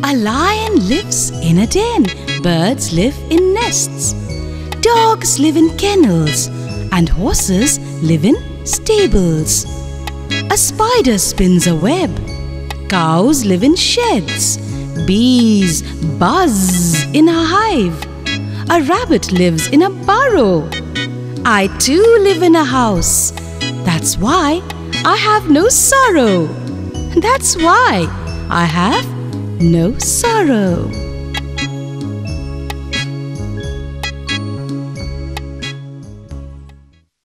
A lion lives in a den. Birds live in nests. Dogs live in kennels. And horses live in stables. A spider spins a web. Cows live in sheds. Bees buzz in a hive. A rabbit lives in a burrow. I too live in a house. That's why I have no sorrow. That's why I have no sorrow.